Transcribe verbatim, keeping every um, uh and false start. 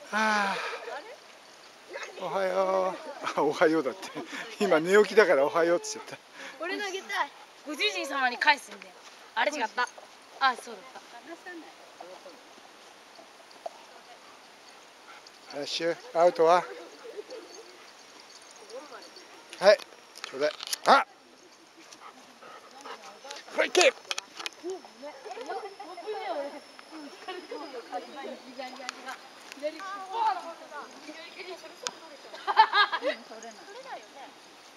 はあ、おはよう。あ、おはようだって。今寝起きだからおはようって言っちゃった。 俺投げたい。ご主人様に返すんだよ。あれ違った。あ、そうだった。 よし、アウトは。はい、ちょうだい。あ、ほいけ。